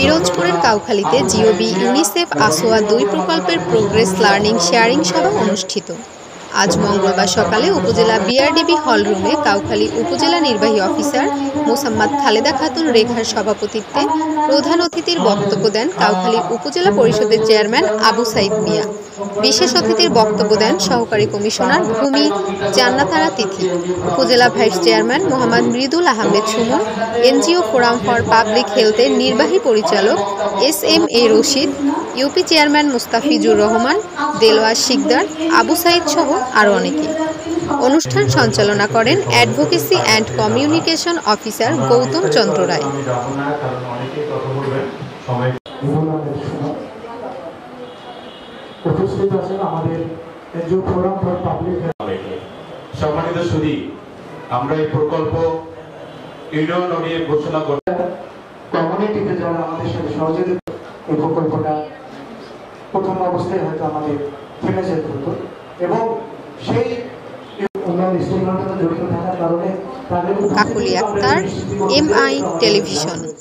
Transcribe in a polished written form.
পিরোজপুরের কাউখালীতে GOB UNICEF আসোয়া ২ প্রকল্পের progress learning sharing সভা অনুষ্ঠিত। আজ মঙ্গলবার সকালে উপজেলা বিআরডিবি হলরুমে কাউখালী উপজেলা নির্বাহী অফিসার মোসাম্মদ খালেদা খাতুন রেখার সভাপতিত্বে প্রধান অতিথির বক্তব্য দেন কাউখালী উপজেলা পরিষদের চেয়ারম্যান আবু সাইদ মিয়া। বিশেষ অতিথির বক্তব্য দেন সহকারী কমিশনার ভূমি Jannatara Tithi, upazila vice chairman Mohammad Mridul Ahmed Suman, NGO forum for public হেলথের নির্বাহী পরিচালক SMA Rashid, UP chairman Mustafizur Rahman, Delwar Shikder, Abu Sayeed সহ আরও অনেকে। অনুষ্ঠান সঞ্চালনা করেন advocacy and communication officer Gautam Chandra Roy. সম্মানিত সুধী, আমরা এই প্রকল্প ইউনিয়ন নিয়ে ঘোষণা করি। কমিউনিটিতে যারা আমাদের সাথে সহযোগিতা, এই প্রকল্পটা প্রথম অবস্থায় হয়তো আমাদের থেমে যেতে হতো এবং সেই উন্নয়ন স্টেকহোল্ডাররা জড়িত থাকার কারণে তাদের কাকুলি আক্তার, MI টেলিভিশন।